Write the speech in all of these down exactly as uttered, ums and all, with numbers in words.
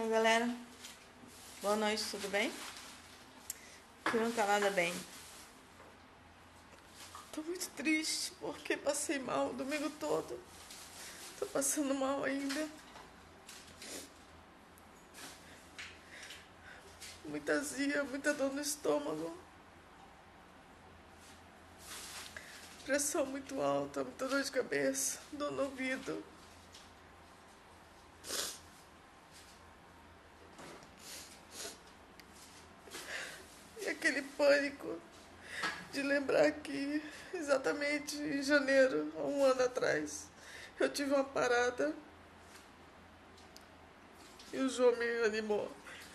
Oi, galera. Boa noite, tudo bem? Que não tá nada bem. Tô muito triste porque passei mal o domingo todo. Tô passando mal ainda. Muita azia, muita dor no estômago. Pressão muito alta, muita dor de cabeça, dor no ouvido. E aquele pânico de lembrar que exatamente em janeiro, há um ano atrás, eu tive uma parada e o João me animou.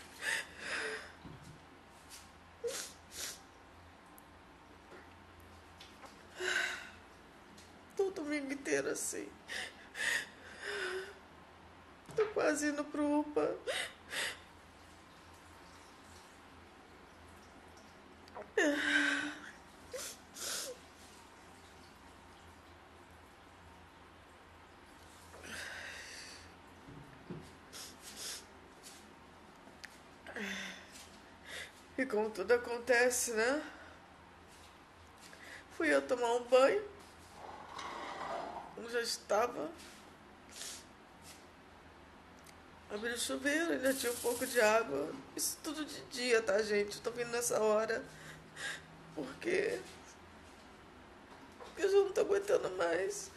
Tô o domingo inteiro assim. Tô quase indo pro UPA. E como tudo acontece, né? Fui eu tomar um banho. Eu já estava. Abri o chuveiro, ainda tinha um pouco de água. Isso tudo de dia, tá, gente? Eu tô vindo nessa hora. Porque eu já não tô aguentando mais.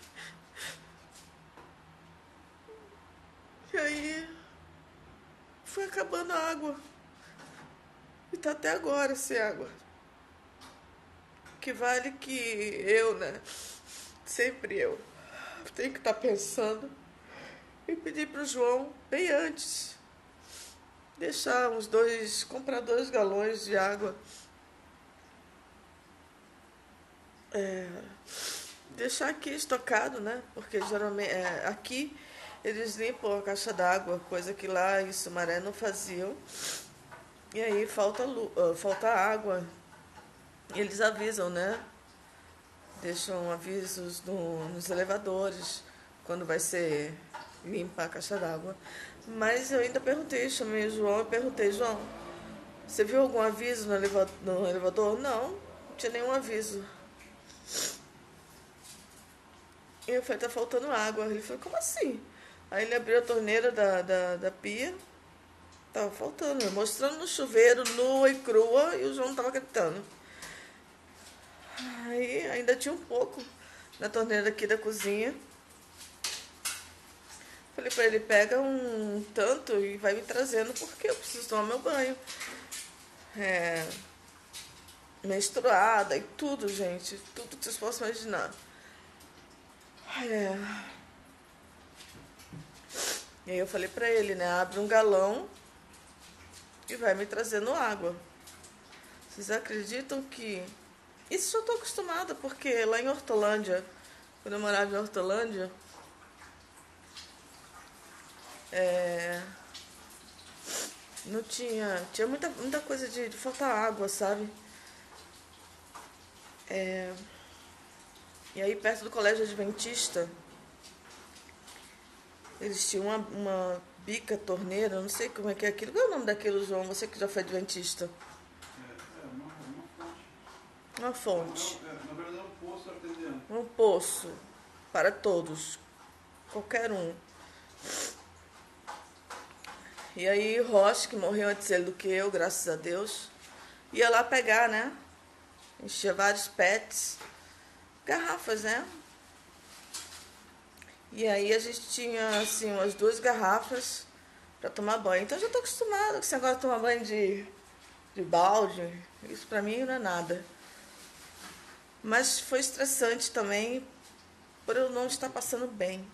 E aí foi acabando a água. E tá até agora sem água. Que vale que eu, né? Sempre eu. Tenho que estar pensando e pedir pro João, bem antes, deixar uns dois, comprar dois galões de água. É, deixar aqui estocado, né? Porque geralmente é, aqui eles limpam a caixa d'água, coisa que lá em Sumaré não faziam. E aí falta, uh, falta água. Eles avisam, né? Deixam avisos no, nos elevadores quando vai ser limpa a caixa d'água. Mas eu ainda perguntei, chamei o João e perguntei, João, você viu algum aviso no elevador? No elevador? Não, não tinha nenhum aviso. E eu falei, tá faltando água. Ele falou, como assim? Aí ele abriu a torneira da, da, da pia, tava faltando, mostrando no chuveiro, nua e crua, e o João tava gritando. Aí ainda tinha um pouco na torneira aqui da cozinha. Falei pra ele, pega um tanto e vai me trazendo, porque eu preciso tomar meu banho. É, menstruada e tudo, gente. Tudo que vocês possam imaginar. É. E aí eu falei pra ele, né? Abre um galão e vai me trazendo água. Vocês acreditam que... Isso eu tô acostumada, porque lá em Hortolândia, quando eu morava em Hortolândia, é... não tinha... Tinha muita, muita coisa de, de faltar água, sabe? É... E aí perto do colégio adventista, eles tinham uma, uma bica torneira, eu não sei como é que é aquilo. Qual é o nome daquilo, João? Você que já foi adventista. É, é uma, uma fonte. Uma fonte. Na, na verdade é um poço artesiano. Um poço para todos. Qualquer um. E aí Rocha, que morreu antes dele do que eu, graças a Deus, ia lá pegar, né? Enchia vários pets, garrafas, né? E aí a gente tinha, assim, umas duas garrafas pra tomar banho. Então eu já tô acostumada com esse negócio de tomar banho de, de balde. Isso pra mim não é nada. Mas foi estressante também por eu não estar passando bem.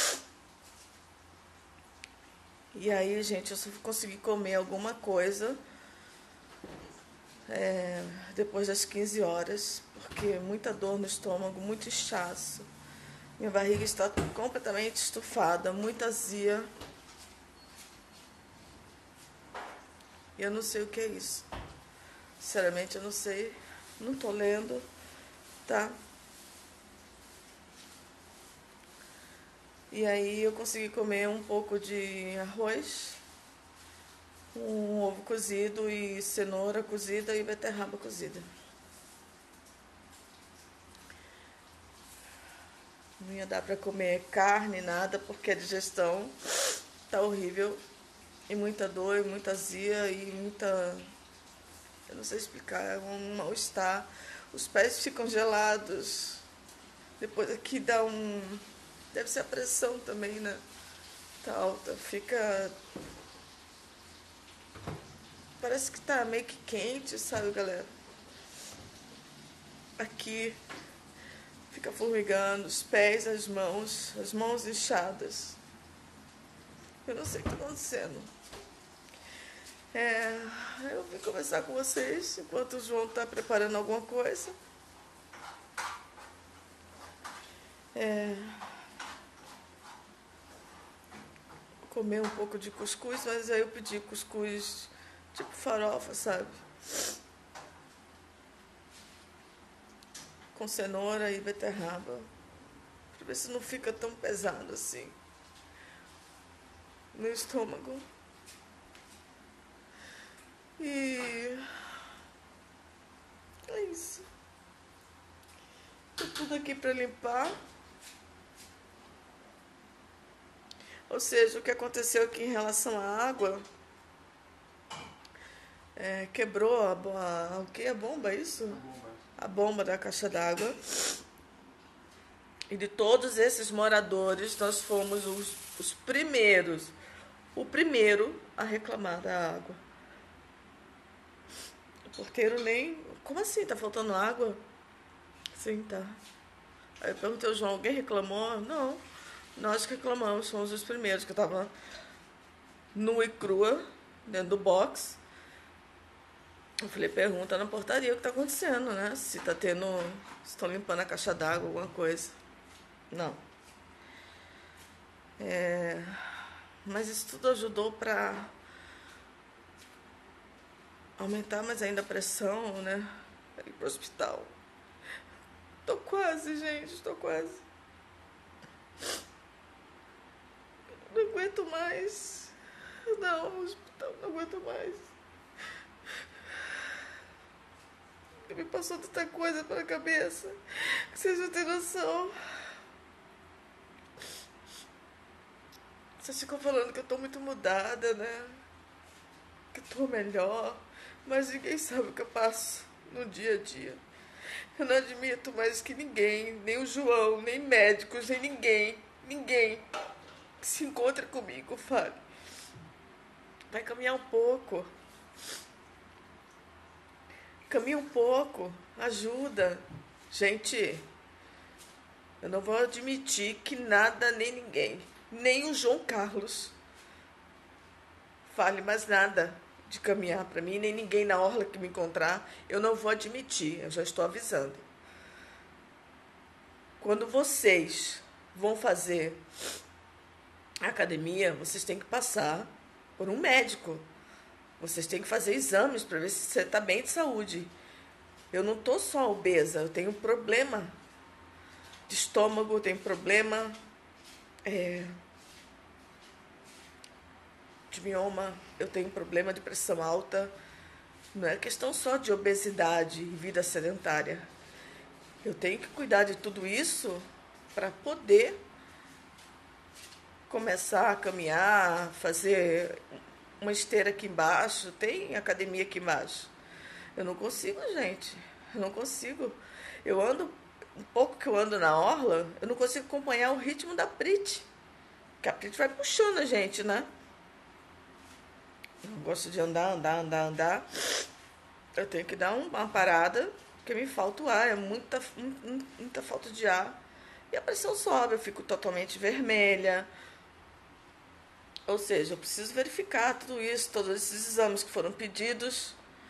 E aí, gente, eu só consegui comer alguma coisa é, depois das quinze horas, porque muita dor no estômago, muito inchaço. Minha barriga está completamente estufada, muita azia. E eu não sei o que é isso. Sinceramente, eu não sei. Não tô lendo, tá? E aí eu consegui comer um pouco de arroz um ovo cozido e cenoura cozida e beterraba cozida. Não ia dar para comer carne, nada, porque a digestão tá horrível. E muita dor, e muita azia, e muita... Eu não sei explicar, é um mal-estar. Os pés ficam gelados. Depois aqui dá um... Deve ser a pressão também, né? Tá alta. Fica... Parece que tá meio que quente, sabe, galera? Aqui fica formigando, os pés, as mãos, as mãos inchadas. Eu não sei o que tá acontecendo. É, eu vim conversar com vocês enquanto o João tá preparando alguma coisa. É, comer um pouco de cuscuz, mas aí eu pedi cuscuz tipo farofa, sabe? Com cenoura e beterraba. Pra ver se não fica tão pesado assim no estômago. E é isso. Tem tudo aqui pra limpar. Ou seja, o que aconteceu aqui em relação à água, é, quebrou a, a, o que? A bomba, é isso? A bomba. A bomba da caixa d'água. E de todos esses moradores, nós fomos os, os primeiros, o primeiro a reclamar da água. O porteiro nem... Como assim? Tá faltando água? Sim, tá. Aí eu perguntei ao João, alguém reclamou? Não. Nós que reclamamos, fomos os primeiros, que eu tava nua e crua, dentro do box. Eu falei, pergunta na portaria o que tá acontecendo, né? Se tá tendo... Se estão limpando a caixa d'água, alguma coisa. Não. É... Mas isso tudo ajudou pra aumentar mais ainda a pressão, né? Pra ir pro hospital. Tô quase, gente, tô quase. Não aguento mais. Não, hospital, não aguento mais. Me passou tanta coisa pela cabeça que vocês não têm noção. Vocês ficam falando que eu tô muito mudada, né? Que eu tô melhor. Mas ninguém sabe o que eu passo no dia a dia. Eu não admito mais que ninguém, nem o João, nem médicos, nem ninguém, ninguém que se encontre comigo fale. Vai caminhar um pouco. Caminha um pouco. Ajuda. Gente, eu não vou admitir que nada nem ninguém, nem o João Carlos, fale mais nada de caminhar para mim, nem ninguém na orla que me encontrar. Eu não vou admitir, eu já estou avisando. Quando vocês vão fazer academia, vocês têm que passar por um médico. Vocês têm que fazer exames para ver se você está bem de saúde. Eu não estou só obesa, eu tenho problema de estômago, eu tenho problema é, de mioma, eu tenho problema de pressão alta. Não é questão só de obesidade e vida sedentária. Eu tenho que cuidar de tudo isso para poder começar a caminhar, fazer uma esteira aqui embaixo, tem academia aqui embaixo. Eu não consigo, gente. Eu não consigo. Eu ando, um pouco que eu ando na orla, eu não consigo acompanhar o ritmo da Prit. Porque a Prit vai puxando a gente, né? Eu gosto de andar, andar, andar, andar. Eu tenho que dar uma parada, porque me falta o ar, é muita, muita falta de ar. E a pressão sobe, eu fico totalmente vermelha. Ou seja, eu preciso verificar tudo isso, todos esses exames que foram pedidos.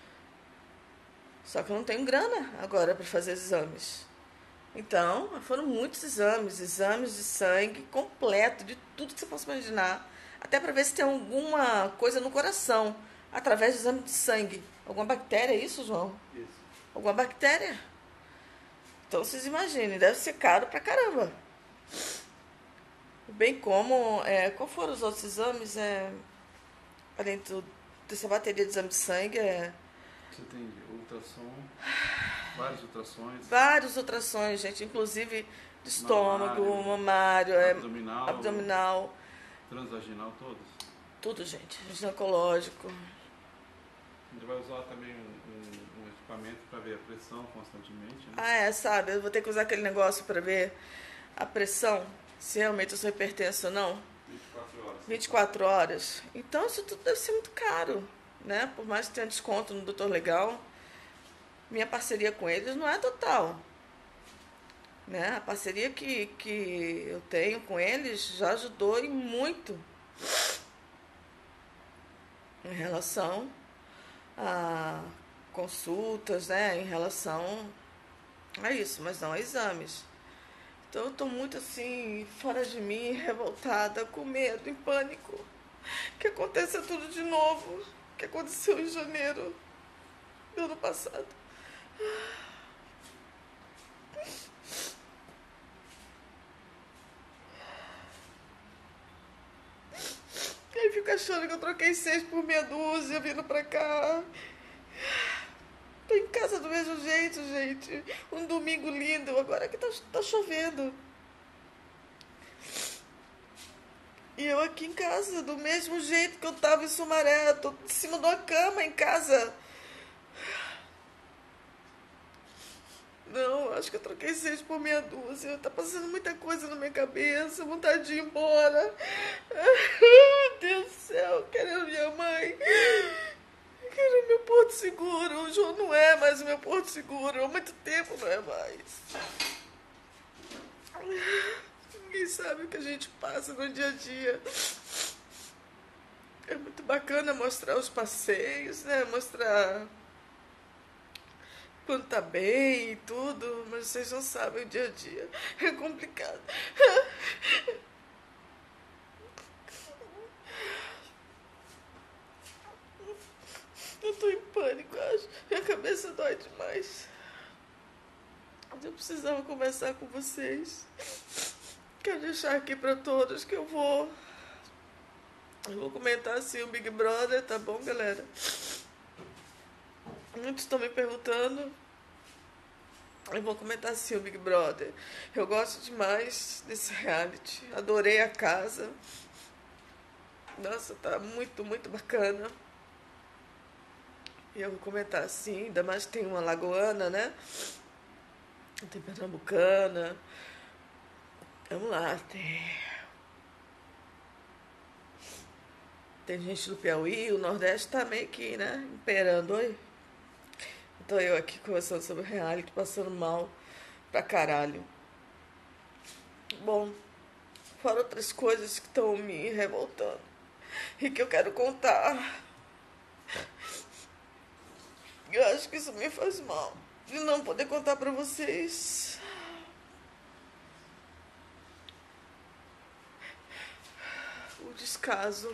Só que eu não tenho grana agora para fazer exames. Então, foram muitos exames, exames de sangue completo, de tudo que você possa imaginar. Até para ver se tem alguma coisa no coração, através do exame de sangue. Alguma bactéria, é isso, João? Isso. Alguma bactéria. Então, vocês imaginem, deve ser caro pra caramba. Bem como, é, qual foram os outros exames? É, além do, dessa bateria de exame de sangue é... Você tem ultrassom, vários ultrassons. Vários ultrassons, gente, inclusive de estômago, mamário, mamário abdominal, é, abdominal, transvaginal, todos. Tudo, gente, ginecológico. A gente vai usar também um, um, um equipamento para ver a pressão constantemente, né? Ah, é, sabe, eu vou ter que usar aquele negócio para ver a pressão, se realmente eu sou hipertenso ou não. vinte e quatro horas. vinte e quatro horas. Então isso tudo deve ser muito caro, né? Por mais que tenha desconto no Doutor Legal, minha parceria com eles não é total. Né? A parceria que, que eu tenho com eles já ajudou e muito em relação a consultas, né? Em relação a isso, mas não a exames. Então eu estou muito assim, fora de mim, revoltada, com medo, em pânico. Que aconteça tudo de novo, que aconteceu em janeiro do ano passado. E aí fica achando que eu troquei seis por meia dúzia vindo pra cá. Tô em casa do mesmo jeito, gente. Um domingo lindo, agora que tá, tá chovendo. E eu aqui em casa, do mesmo jeito que eu tava em Sumaré. Tô em cima de uma cama em casa. Não, acho que eu troquei seis por meia dúzia. Tá passando muita coisa na minha cabeça. Vontade de ir embora. Meu Deus do céu, querendo minha mãe. Quero meu porto seguro. O João não é mais o meu porto seguro. Há muito tempo não é mais. Ninguém sabe o que a gente passa no dia a dia. É muito bacana mostrar os passeios, né? Mostrar quando tá bem e tudo, mas vocês não sabem o dia a dia. É complicado. Eu tô em pânico, acho. Minha cabeça dói demais. Eu precisava conversar com vocês. Quero deixar aqui pra todos que eu vou... Eu vou comentar assim o Big Brother, tá bom, galera? Muitos estão me perguntando. Eu vou comentar assim o Big Brother. Eu gosto demais desse reality. Adorei a casa. Nossa, tá muito, muito bacana. E eu vou comentar assim, ainda mais que tem uma lagoana, né? Tem pernambucana. Vamos lá, tem... Tem gente do Piauí, o Nordeste tá meio que, né, imperando, oi? Tô eu aqui conversando sobre o reality, passando mal pra caralho. Bom, fora outras coisas que estão me revoltando e que eu quero contar. Eu acho que isso me faz mal. De não poder contar pra vocês. O descaso.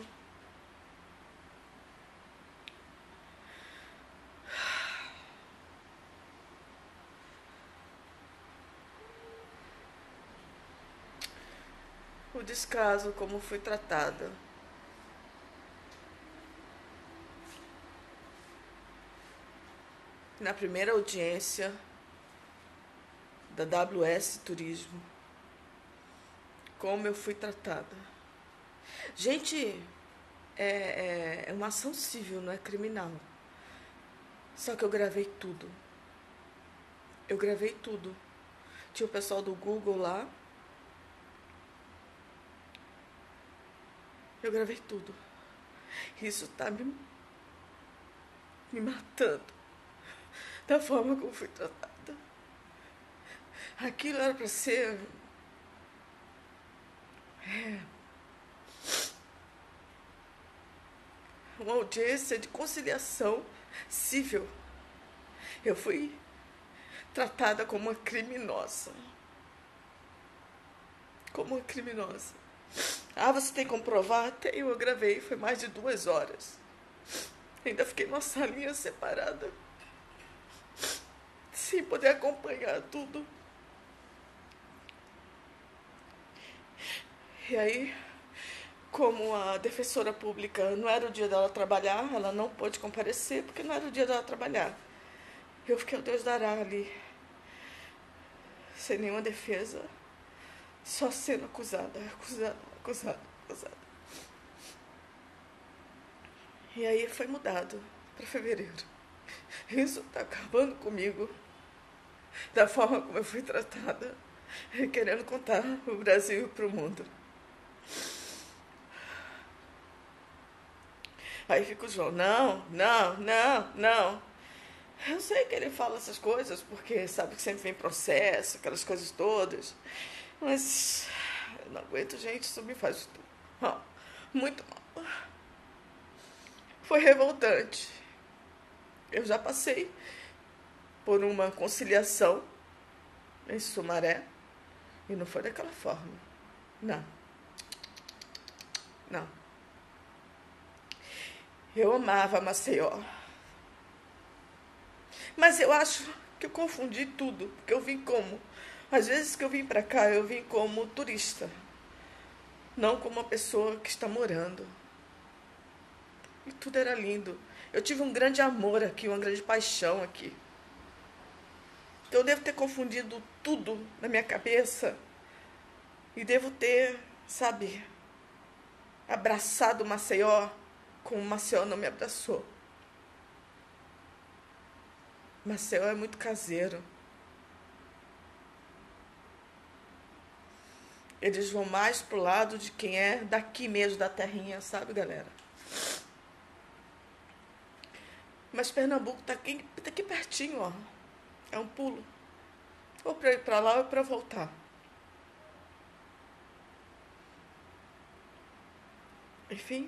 O descaso, como fui tratada. Na primeira audiência da W S Turismo, como eu fui tratada. Gente, é, é, é uma ação civil, não é criminal. Só que eu gravei tudo. Eu gravei tudo. Tinha o pessoal do Google lá. Eu gravei tudo. Isso tá me, me matando. Da forma como fui tratada. Aquilo era pra ser... É, uma audiência de conciliação civil. Eu fui tratada como uma criminosa. Como uma criminosa. Ah, você tem como provar? Tenho, eu gravei, foi mais de duas horas. Ainda fiquei numa salinha separada. Sem poder acompanhar tudo. E aí, como a defensora pública não era o dia dela trabalhar, ela não pôde comparecer porque não era o dia dela trabalhar. Eu fiquei o Deus dará ali, sem nenhuma defesa, só sendo acusada, acusada, acusada, acusada. E aí foi mudado para fevereiro. Isso está acabando comigo, da forma como eu fui tratada, querendo contar o Brasil para o mundo. Aí fica o João, não, não, não, não. Eu sei que ele fala essas coisas, porque sabe que sempre vem processo, aquelas coisas todas. Mas eu não aguento, gente, isso me faz mal, muito mal. Foi revoltante. Eu já passei por uma conciliação em Sumaré e não foi daquela forma. Não. Não. Eu amava Maceió. Mas eu acho que eu confundi tudo, porque eu vim como... Às vezes que eu vim pra cá, eu vim como turista, não como uma pessoa que está morando. E tudo era lindo. Eu tive um grande amor aqui, uma grande paixão aqui. Então eu devo ter confundido tudo na minha cabeça e devo ter, sabe, abraçado Maceió como Maceió não me abraçou. Maceió é muito caseiro. Eles vão mais pro lado de quem é daqui mesmo, da terrinha, sabe, galera? Mas Pernambuco tá aqui, tá aqui pertinho, ó. É um pulo. Ou pra ir pra lá ou pra voltar. Enfim.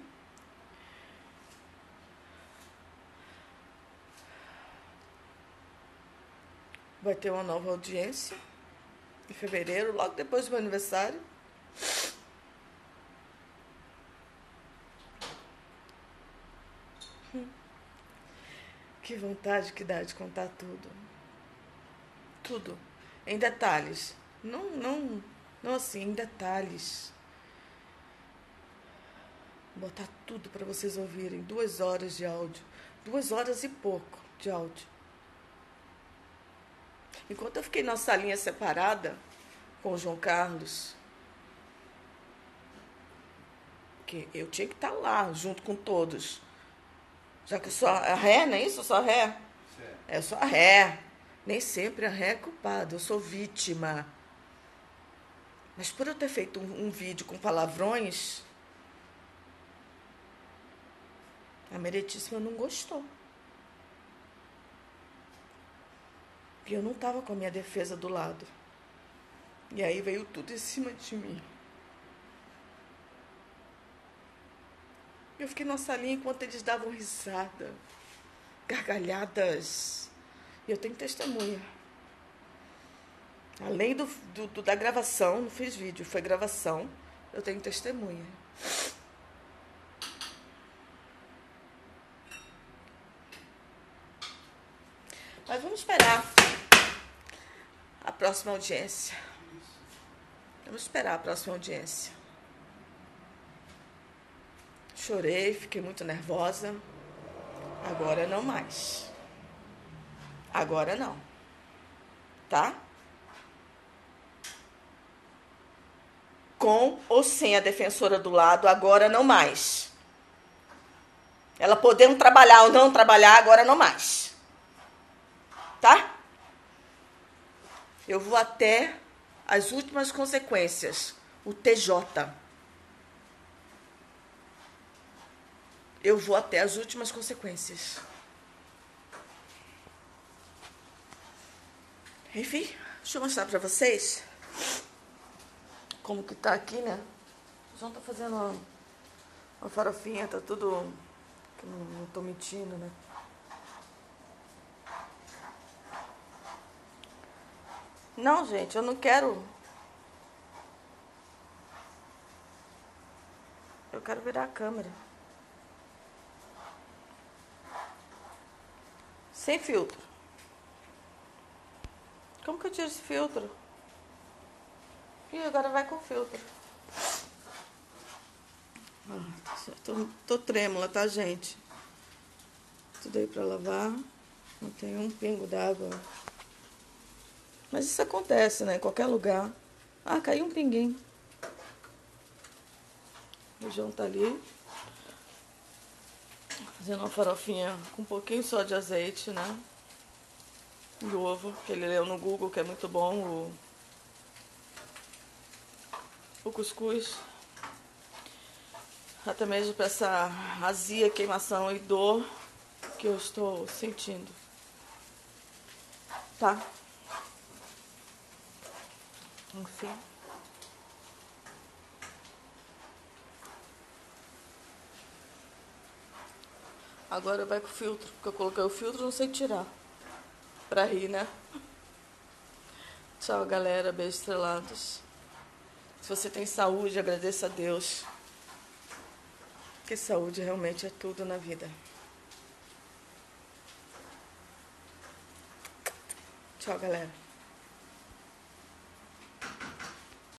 Vai ter uma nova audiência em fevereiro, logo depois do meu aniversário. Hum. Que vontade que dá de contar tudo. Tudo. Em detalhes. Não, não, não assim, em detalhes. Botar tudo para vocês ouvirem. Duas horas de áudio. Duas horas e pouco de áudio. Enquanto eu fiquei na salinha separada com o João Carlos, que eu tinha que estar lá, junto com todos. Já que eu sou a ré, não é isso? Eu sou a ré? É, eu sou a ré. Nem sempre a ré é culpada, eu sou vítima. Mas por eu ter feito um, um vídeo com palavrões, a Meretíssima não gostou. E eu não estava com a minha defesa do lado. E aí veio tudo em cima de mim. Eu fiquei na salinha enquanto eles davam risada, gargalhadas. E eu tenho testemunha. Além do, do, do, da gravação, não fiz vídeo, foi gravação, eu tenho testemunha. Mas vamos esperar a próxima audiência. Vamos esperar a próxima audiência. Chorei, fiquei muito nervosa. Agora não mais. Agora não. Tá? Com ou sem a defensora do lado, agora não mais. Ela podendo trabalhar ou não trabalhar, agora não mais. Tá? Eu vou até as últimas consequências. O T J. Eu vou até as últimas consequências. Enfim, deixa eu mostrar pra vocês como que tá aqui, né? O João tá fazendo uma, uma farofinha, tá tudo... Não, não tô mentindo, né? Não, gente, eu não quero... Eu quero virar a câmera. Sem filtro. Como que eu tiro esse filtro? Ih, agora vai com filtro. Ah, tô, tô trêmula, tá, gente? Tudo aí pra lavar. Não tem um pingo d'água. Mas isso acontece, né? Em qualquer lugar. Ah, caiu um pinguinho. O João tá ali. Fazendo uma farofinha com um pouquinho só de azeite, né? E ovo, que ele leu no Google, que é muito bom o, o cuscuz. Até mesmo para essa azia, queimação e dor que eu estou sentindo. Tá? Enfim. Agora vai com o filtro, porque eu coloquei o filtro, não sei tirar. Pra rir, né? Tchau, galera. Beijos estrelados. Se você tem saúde, agradeça a Deus. Porque saúde realmente é tudo na vida. Tchau, galera.